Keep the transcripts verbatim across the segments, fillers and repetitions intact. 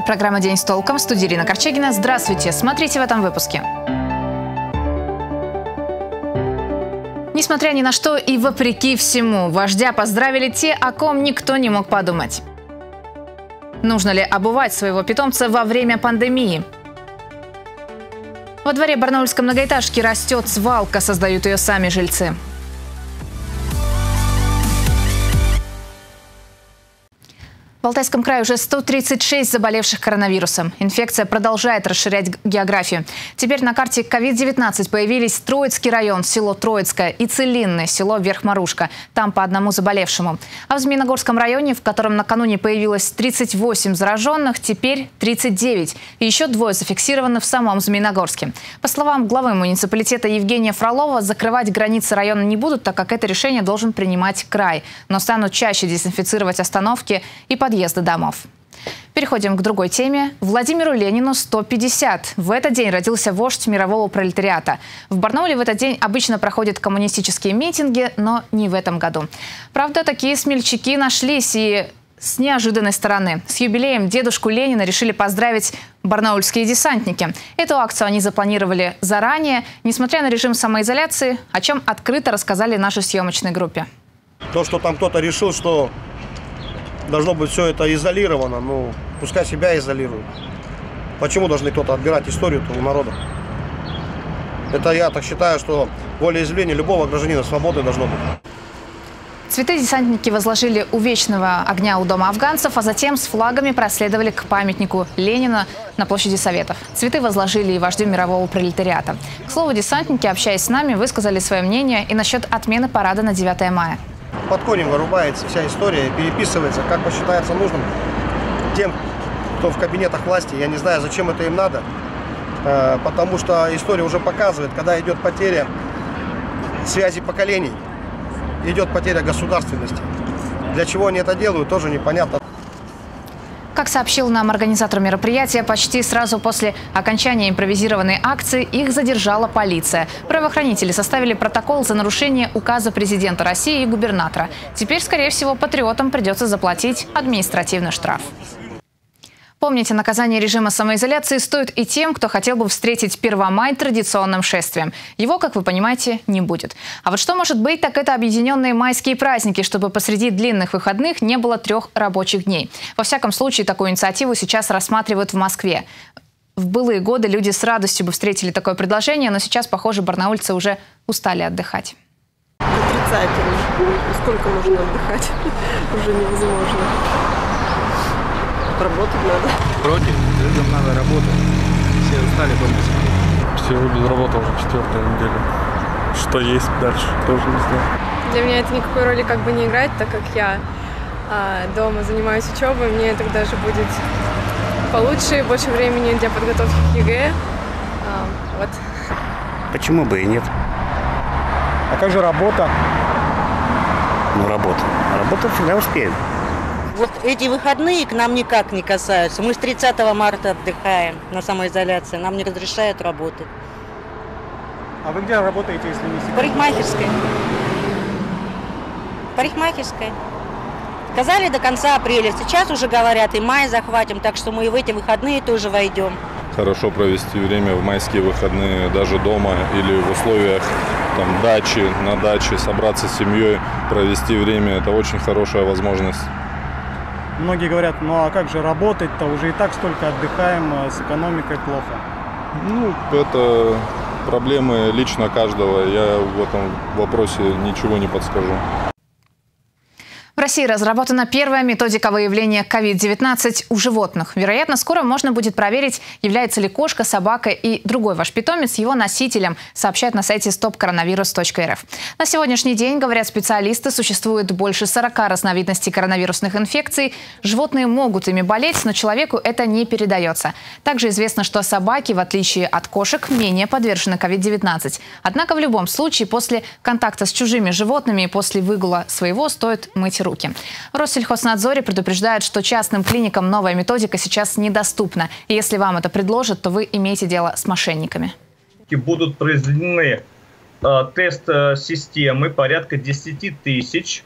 Это программа «День с толком». В студии Ирина Корчагина. Здравствуйте. Смотрите в этом выпуске. Несмотря ни на что и вопреки всему, вождя поздравили те, о ком никто не мог подумать. Нужно ли обувать своего питомца во время пандемии? Во дворе барнаульской многоэтажки растет свалка, создают ее сами жильцы. В Алтайском крае уже сто тридцать шесть заболевших коронавирусом. Инфекция продолжает расширять географию. Теперь на карте ковид девятнадцать появились Троицкий район, село Троицкое, и Целинное, село Верхмарушка. Там по одному заболевшему. А в Змеиногорском районе, в котором накануне появилось тридцать восемь зараженных, теперь тридцать девять. И еще двое зафиксированы в самом Змеиногорске. По словам главы муниципалитета Евгения Фролова, закрывать границы района не будут, так как это решение должен принимать край. Но станут чаще дезинфицировать остановки и подъезды. Подъезды домов. Переходим к другой теме. Владимиру Ленину сто пятьдесят. В этот день родился вождь мирового пролетариата. В Барнауле в этот день обычно проходят коммунистические митинги, но не в этом году. Правда, такие смельчаки нашлись и с неожиданной стороны. С юбилеем дедушку Ленина решили поздравить барнаульские десантники. Эту акцию они запланировали заранее, несмотря на режим самоизоляции, о чем открыто рассказали нашей съемочной группе. То, что там кто-то решил, что должно быть все это изолировано, ну, пускай себя изолируют. Почему должны кто-то отбирать историю-то у народа? Это я так считаю, что волеизъявление любого гражданина свободы должно быть. Цветы десантники возложили у вечного огня у дома афганцев, а затем с флагами проследовали к памятнику Ленина на площади Советов. Цветы возложили и вождю мирового пролетариата. К слову, десантники, общаясь с нами, высказали свое мнение и насчет отмены парада на девятое мая. Под корень вырубается вся история, переписывается, как посчитается нужным тем, кто в кабинетах власти. Я не знаю, зачем это им надо, потому что история уже показывает, когда идет потеря связи поколений, идет потеря государственности. Для чего они это делают, тоже непонятно. Как сообщил нам организатор мероприятия, почти сразу после окончания импровизированной акции их задержала полиция. Правоохранители составили протокол за нарушение указа президента России и губернатора. Теперь, скорее всего, патриотам придется заплатить административный штраф. Помните, наказание режима самоизоляции стоит и тем, кто хотел бы встретить Первомай традиционным шествием. Его, как вы понимаете, не будет. А вот что может быть, так это объединенные майские праздники, чтобы посреди длинных выходных не было трех рабочих дней. Во всяком случае, такую инициативу сейчас рассматривают в Москве. В былые годы люди с радостью бы встретили такое предложение, но сейчас, похоже, барнаульцы уже устали отдыхать. Отрицательно. Сколько можно отдыхать? Уже невозможно. Работать надо. Против, людям надо работать. Все устали дома сидеть. Все без работы уже четвертую неделю. Что есть дальше, тоже не знаю. Для меня это никакой роли как бы не играет, так как я а, дома занимаюсь учебой. Мне так даже будет получше, больше времени для подготовки к ЕГЭ. А, вот. Почему бы и нет? А как же работа? Ну, работа. Работу всегда успеем. Вот эти выходные к нам никак не касаются. Мы с тридцатого марта отдыхаем на самоизоляции. Нам не разрешают работать. А вы где работаете, если не секрет? Парикмахерской. Парикмахерской. Сказали до конца апреля. Сейчас уже говорят, и май захватим, так что мы и в эти выходные тоже войдем. Хорошо провести время в майские выходные даже дома или в условиях там, дачи, на даче, собраться с семьей, провести время. Это очень хорошая возможность. Многие говорят, ну а как же работать-то? Уже и так столько отдыхаем, с экономикой плохо. Ну, это проблемы лично каждого. Я в этом вопросе ничего не подскажу. В России разработана первая методика выявления ковид девятнадцать у животных. Вероятно, скоро можно будет проверить, является ли кошка, собака и другой ваш питомец его носителем, сообщают на сайте стоп коронавирус точка эр эф. На сегодняшний день, говорят специалисты, существует больше сорока разновидностей коронавирусных инфекций. Животные могут ими болеть, но человеку это не передается. Также известно, что собаки, в отличие от кошек, менее подвержены ковид девятнадцать. Однако в любом случае после контакта с чужими животными и после выгула своего стоит мыть руки. В Россельхознадзоре предупреждают, что частным клиникам новая методика сейчас недоступна. И если вам это предложат, то вы имеете дело с мошенниками. Будут произведены э, тест-системы порядка десяти тысяч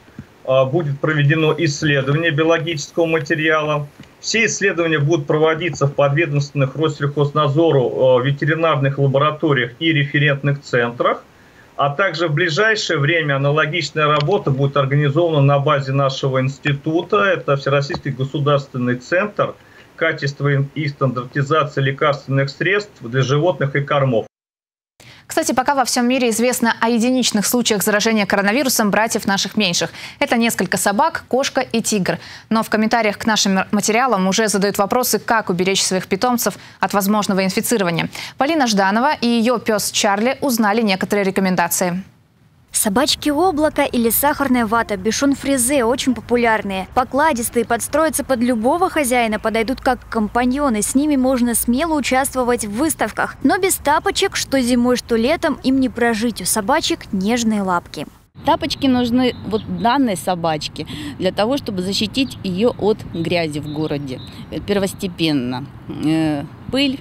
будет проведено исследование биологического материала. Все исследования будут проводиться в подведомственных Россельхознадзору ветеринарных лабораториях и референтных центрах. А также в ближайшее время аналогичная работа будет организована на базе нашего института. Это Всероссийский государственный центр качества и стандартизации лекарственных средств для животных и кормов. Кстати, пока во всем мире известно о единичных случаях заражения коронавирусом братьев наших меньших. Это несколько собак, кошка и тигр. Но в комментариях к нашим материалам уже задают вопросы, как уберечь своих питомцев от возможного инфицирования. Полина Жданова и ее пес Чарли узнали некоторые рекомендации. Собачки облака или сахарная вата, бишон фризе очень популярные. Покладистые, подстроятся под любого хозяина, подойдут как компаньоны. С ними можно смело участвовать в выставках. Но без тапочек, что зимой, что летом, им не прожить. У собачек нежные лапки. Тапочки нужны вот данной собачке для того, чтобы защитить ее от грязи в городе. Первостепенно. Пыль,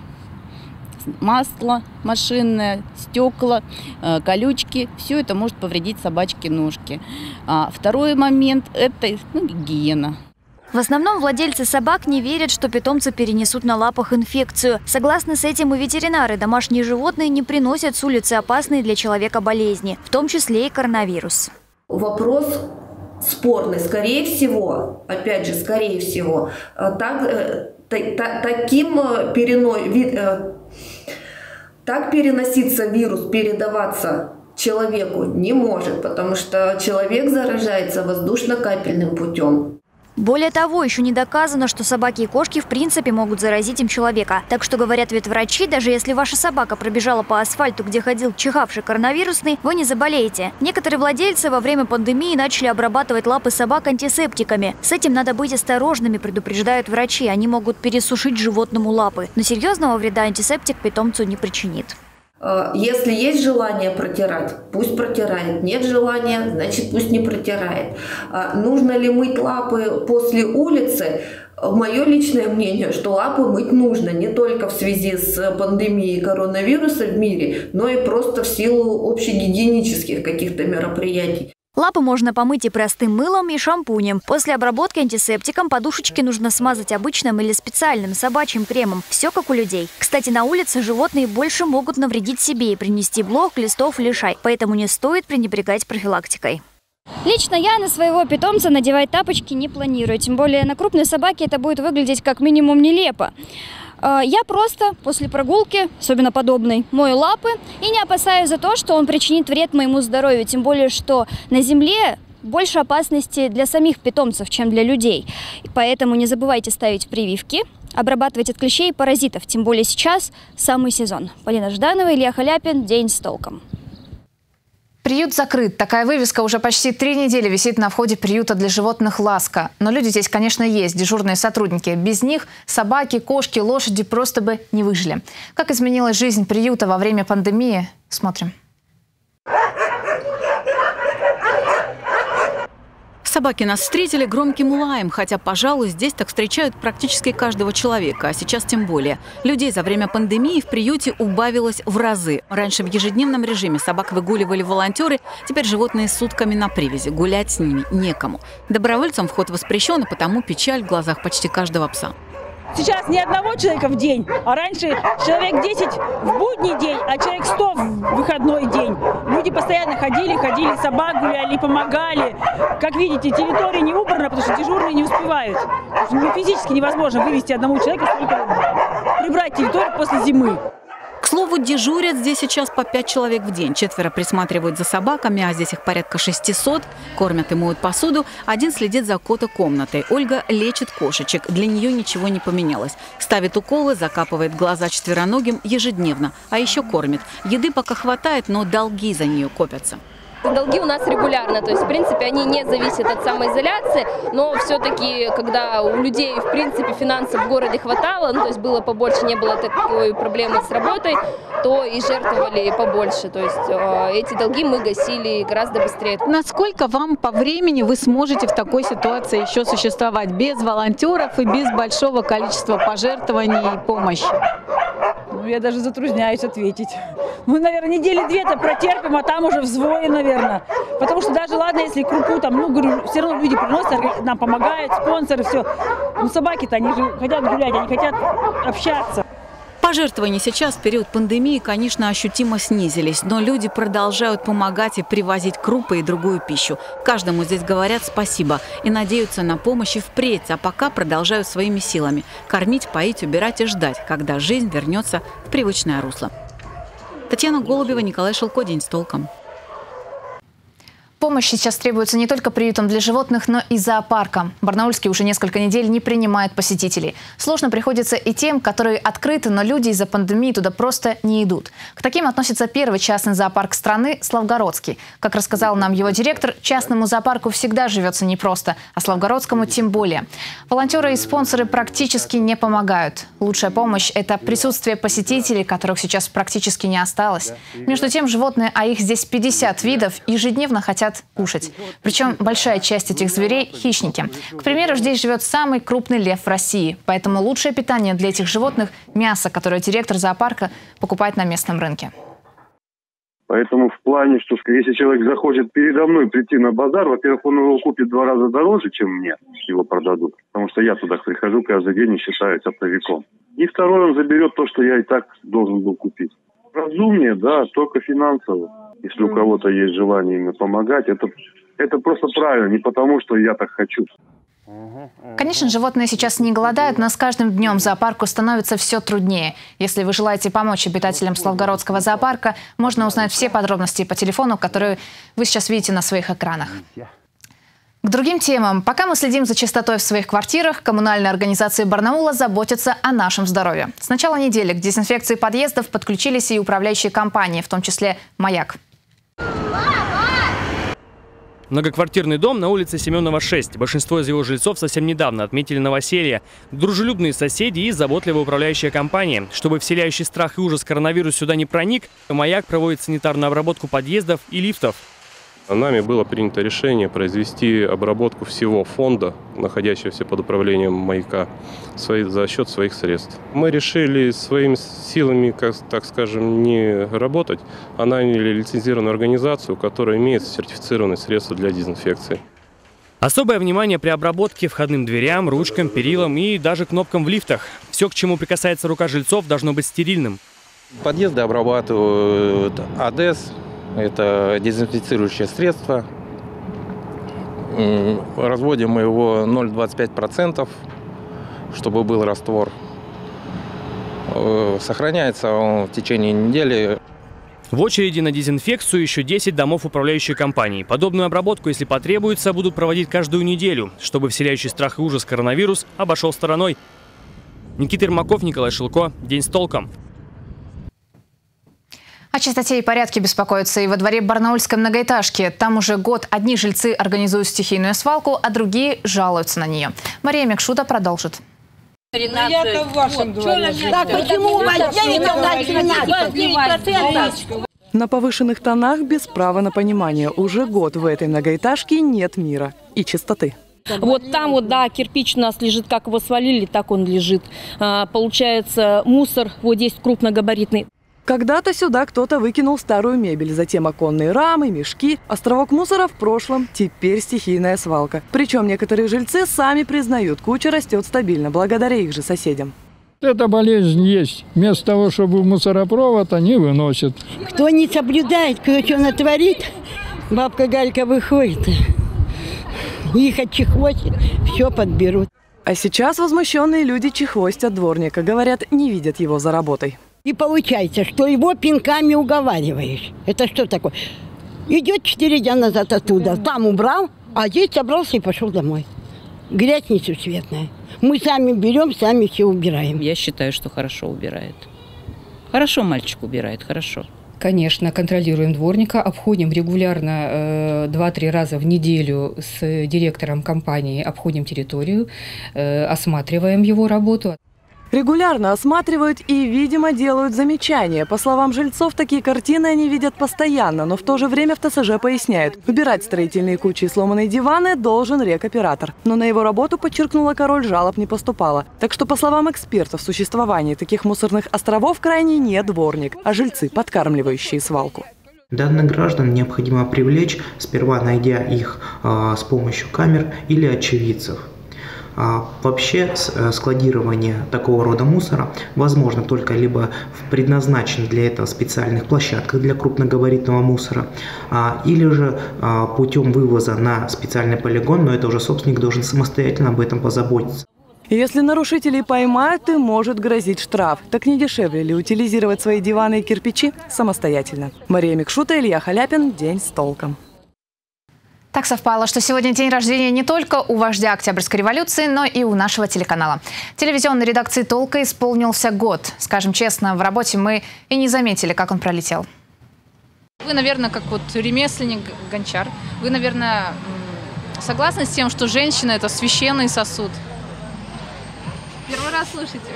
масло машинное, стекла, колючки. Все это может повредить собачке ножки. А второй момент – это ну, гигиена. В основном владельцы собак не верят, что питомцы перенесут на лапах инфекцию. Согласно с этим и ветеринары, домашние животные не приносят с улицы опасные для человека болезни, в том числе и коронавирус. Вопрос спорный. Скорее всего, опять же, скорее всего, так, та, таким переной... Так переноситься вирус, передаваться человеку не может, потому что человек заражается воздушно-капельным путем. Более того, еще не доказано, что собаки и кошки в принципе могут заразить им человека. Так что, говорят ветврачи, даже если ваша собака пробежала по асфальту, где ходил чихавший коронавирусный, вы не заболеете. Некоторые владельцы во время пандемии начали обрабатывать лапы собак антисептиками. С этим надо быть осторожными, предупреждают врачи. Они могут пересушить животному лапы. Но серьезного вреда антисептик питомцу не причинит. Если есть желание протирать, пусть протирает. Нет желания, значит пусть не протирает. Нужно ли мыть лапы после улицы? Мое личное мнение, что лапы мыть нужно не только в связи с пандемией коронавируса в мире, но и просто в силу общегигиенических каких-то мероприятий. Лапы можно помыть и простым мылом, и шампунем. После обработки антисептиком подушечки нужно смазать обычным или специальным собачьим кремом. Все как у людей. Кстати, на улице животные больше могут навредить себе и принести блох, листов или шай. Поэтому не стоит пренебрегать профилактикой. Лично я на своего питомца надевать тапочки не планирую. Тем более на крупной собаке это будет выглядеть как минимум нелепо. Я просто после прогулки, особенно подобной, мою лапы и не опасаюсь за то, что он причинит вред моему здоровью. Тем более, что на земле больше опасности для самих питомцев, чем для людей. Поэтому не забывайте ставить прививки, обрабатывать от клещей и паразитов. Тем более сейчас самый сезон. Полина Жданова, Илья Халяпин. День с толком. Приют закрыт. Такая вывеска уже почти три недели висит на входе приюта для животных «Ласка». Но люди здесь, конечно, есть, дежурные сотрудники. Без них собаки, кошки, лошади просто бы не выжили. Как изменилась жизнь приюта во время пандемии? Смотрим. Собаки нас встретили громким лаем, хотя, пожалуй, здесь так встречают практически каждого человека, а сейчас тем более. Людей за время пандемии в приюте убавилось в разы. Раньше в ежедневном режиме собак выгуливали волонтеры, теперь животные сутками на привязи, гулять с ними некому. Добровольцам вход воспрещен, и потому печаль в глазах почти каждого пса. Сейчас ни одного человека в день, а раньше человек десять в будний день, а человек сто в выходной день. Люди постоянно ходили, ходили, собак гуляли, помогали. Как видите, территория не убрана, потому что дежурные не успевают. Физически невозможно вывести одному человеку, столько прибрать территорию после зимы. К слову, дежурят здесь сейчас по пять человек в день. Четверо присматривают за собаками, а здесь их порядка шестисот. Кормят и моют посуду. Один следит за кота-комнатой. Ольга лечит кошечек. Для нее ничего не поменялось. Ставит уколы, закапывает глаза четвероногим ежедневно. А еще кормит. Еды пока хватает, но долги за нее копятся. Долги у нас регулярно, то есть, в принципе, они не зависят от самоизоляции, но все-таки, когда у людей, в принципе, финансов в городе хватало, ну, то есть было побольше, не было такой проблемы с работой, то и жертвовали побольше, то есть э, эти долги мы гасили гораздо быстрее. Насколько вам по времени вы сможете в такой ситуации еще существовать без волонтеров и без большого количества пожертвований и помощи? Ну, я даже затрудняюсь ответить. Мы, наверное, недели две-то протерпим, а там уже взвои, наверное. Потому что даже, ладно, если крупу там, ну, говорю, все равно люди приносят, нам помогают, спонсоры, все. Ну, собаки-то, они же хотят гулять, они хотят общаться. Пожертвования сейчас, в период пандемии, конечно, ощутимо снизились, но люди продолжают помогать и привозить крупы и другую пищу. Каждому здесь говорят спасибо и надеются на помощь и впредь, а пока продолжают своими силами кормить, поить, убирать и ждать, когда жизнь вернется в привычное русло. Татьяна Голубева, Николай Шелко. День с толком. Помощь сейчас требуется не только приютам для животных, но и зоопаркам. Барнаульский уже несколько недель не принимает посетителей. Сложно приходится и тем, которые открыты, но люди из-за пандемии туда просто не идут. К таким относится первый частный зоопарк страны – Славгородский. Как рассказал нам его директор, частному зоопарку всегда живется непросто, а Славгородскому тем более. Волонтеры и спонсоры практически не помогают. Лучшая помощь – это присутствие посетителей, которых сейчас практически не осталось. Между тем, животные, а их здесь пятьдесят видов, ежедневно хотят кушать. Причем большая часть этих зверей – хищники. К примеру, здесь живет самый крупный лев в России. Поэтому лучшее питание для этих животных – мясо, которое директор зоопарка покупает на местном рынке. Поэтому в плане, что если человек захочет передо мной прийти на базар, во-первых, он его купит в два раза дороже, чем мне его продадут. Потому что я туда прихожу каждый день и считаюсь оптовиком. И второй, он заберет то, что я и так должен был купить. Разумнее, да, только финансово. Если у кого-то есть желание им помогать, это, это просто правильно, не потому, что я так хочу. Конечно, животные сейчас не голодают, но с каждым днем зоопарку становится все труднее. Если вы желаете помочь обитателям Славгородского зоопарка, можно узнать все подробности по телефону, которые вы сейчас видите на своих экранах. К другим темам. Пока мы следим за чистотой в своих квартирах, коммунальные организации Барнаула заботятся о нашем здоровье. С начала недели к дезинфекции подъездов подключились и управляющие компании, в том числе «Маяк». Многоквартирный дом на улице Семенова, шесть. Большинство из его жильцов совсем недавно отметили новоселье. Дружелюбные соседи и заботливая управляющая компания. Чтобы вселяющий страх и ужас коронавирус сюда не проник, «Маяк» проводит санитарную обработку подъездов и лифтов. Нами было принято решение произвести обработку всего фонда, находящегося под управлением «Маяка», за счет своих средств. Мы решили своими силами, как, так скажем, не работать, а наняли лицензированную организацию, которая имеет сертифицированные средства для дезинфекции. Особое внимание при обработке входным дверям, ручкам, перилам и даже кнопкам в лифтах. Все, к чему прикасается рука жильцов, должно быть стерильным. Подъезды обрабатывают АДЭС. Это дезинфицирующее средство. Разводим мы его ноль целых двадцать пять сотых процента, чтобы был раствор. Сохраняется он в течение недели. В очереди на дезинфекцию еще десять домов управляющей компании. Подобную обработку, если потребуется, будут проводить каждую неделю, чтобы вселяющий страх и ужас коронавирус обошел стороной. Никита Ермаков, Николай Шелко. День с толком. О чистоте и порядке беспокоятся и во дворе барнаульской многоэтажки. Там уже год одни жильцы организуют стихийную свалку, а другие жалуются на нее. Мария Мекшута продолжит. Я-то в вашем дворе. Так почему у вас девять процентов? На повышенных тонах без права на понимание. Уже год в этой многоэтажке нет мира и чистоты. Вот там вот, да, кирпич у нас лежит, как его свалили, так он лежит. А, получается, мусор вот здесь крупногабаритный. Когда-то сюда кто-то выкинул старую мебель, затем оконные рамы, мешки. Островок мусора в прошлом, теперь стихийная свалка. Причем некоторые жильцы сами признают, куча растет стабильно, благодаря их же соседям. Эта болезнь есть. Вместо того, чтобы в мусоропровод, они выносят. Кто не соблюдает, кто что натворит, бабка Галька выходит, их отчехвостит, все подберут. А сейчас возмущенные люди чехвостят дворника. Говорят, не видят его за работой. И получается, что его пинками уговариваешь. Это что такое? Идет четыре дня назад оттуда, там убрал, а здесь собрался и пошел домой. Грязь несусветная. Мы сами берем, сами все убираем. Я считаю, что хорошо убирает. Хорошо мальчик убирает, хорошо. Конечно, контролируем дворника, обходим регулярно э, два-три раза в неделю с директором компании, обходим территорию, э, осматриваем его работу. Регулярно осматривают и, видимо, делают замечания. По словам жильцов, такие картины они видят постоянно, но в то же время в ТСЖ поясняют. Убирать строительные кучи и сломанные диваны должен рекоператор. Но на его работу, подчеркнула Король, жалоб не поступало. Так что, по словам экспертов, существование таких мусорных островов крайне не дворник, а жильцы, подкармливающие свалку. Данных граждан необходимо привлечь, сперва найдя их э, с помощью камер или очевидцев. А вообще складирование такого рода мусора возможно только либо в предназначенных для этого специальных площадках для крупногабаритного мусора, а, или же а, путем вывоза на специальный полигон, но это уже собственник должен самостоятельно об этом позаботиться. Если нарушителей поймают, им может грозить штраф. Так не дешевле ли утилизировать свои диваны и кирпичи самостоятельно? Мария Микшута, Илья Халяпин. День с толком. Так совпало, что сегодня день рождения не только у вождя Октябрьской революции, но и у нашего телеканала. Телевизионной редакции «Толка» исполнился год. Скажем честно, в работе мы и не заметили, как он пролетел. Вы, наверное, как вот ремесленник, гончар, вы, наверное, согласны с тем, что женщина – это священный сосуд? Первый раз слышите?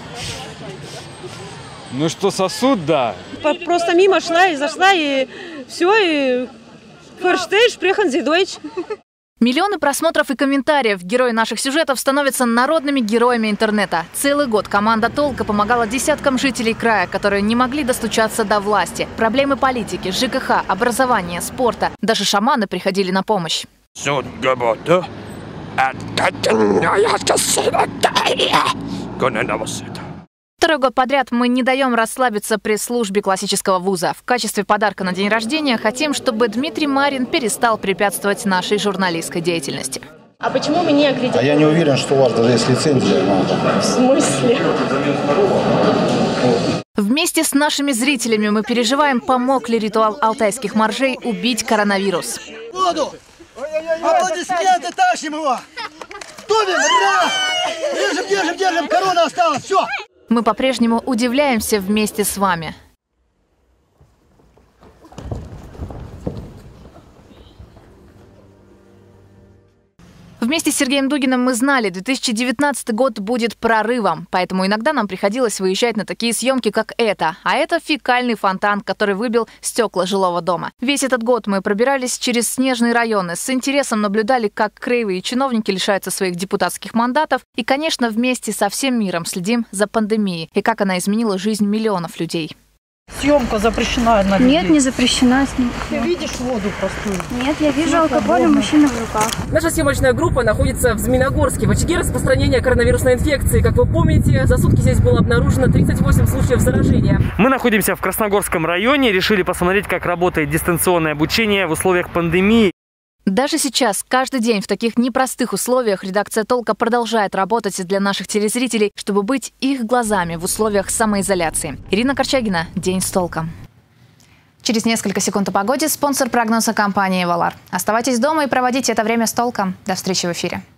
Ну что, сосуд, да. Просто мимо шла и зашла, и все, и... Ферштейдж, преханзи дойч. Миллионы просмотров и комментариев. Герои наших сюжетов становятся народными героями интернета. Целый год команда «Толка» помогала десяткам жителей края, которые не могли достучаться до власти. Проблемы политики, ЖКХ, образования, спорта. Даже шаманы приходили на помощь. Второй год подряд мы не даем расслабиться пресс-службе классического вуза. В качестве подарка на день рождения хотим, чтобы Дмитрий Марин перестал препятствовать нашей журналистской деятельности. А почему вы не аккредитованы? А я не уверен, что у вас даже есть лицензия. В смысле? Вместе с нашими зрителями мы переживаем, помог ли ритуал алтайских моржей убить коронавирус. Воду! Аплодисменты тащим его! Тубим! Раз! Держим, держим, держим! Корона осталась! Все! Мы по-прежнему удивляемся вместе с вами. Вместе с Сергеем Дугиным мы знали, две тысячи девятнадцатый год будет прорывом, поэтому иногда нам приходилось выезжать на такие съемки, как это. А это фекальный фонтан, который выбил стекла жилого дома. Весь этот год мы пробирались через снежные районы, с интересом наблюдали, как краевые чиновники лишаются своих депутатских мандатов, и, конечно, вместе со всем миром следим за пандемией и как она изменила жизнь миллионов людей. Съемка запрещена на людей. Нет, не запрещена. Ты видишь воду простую? Нет, я вижу алкоголь у мужчины в руках. Наша съемочная группа находится в Змеиногорске, в очаге распространения коронавирусной инфекции. Как вы помните, за сутки здесь было обнаружено тридцать восемь случаев заражения. Мы находимся в Красногорском районе, решили посмотреть, как работает дистанционное обучение в условиях пандемии. Даже сейчас, каждый день в таких непростых условиях редакция «Толка» продолжает работать для наших телезрителей, чтобы быть их глазами в условиях самоизоляции. Ирина Корчагина. День с толком. Через несколько секунд о погоде. Спонсор прогноза — компании «Валар». Оставайтесь дома и проводите это время с толком. До встречи в эфире.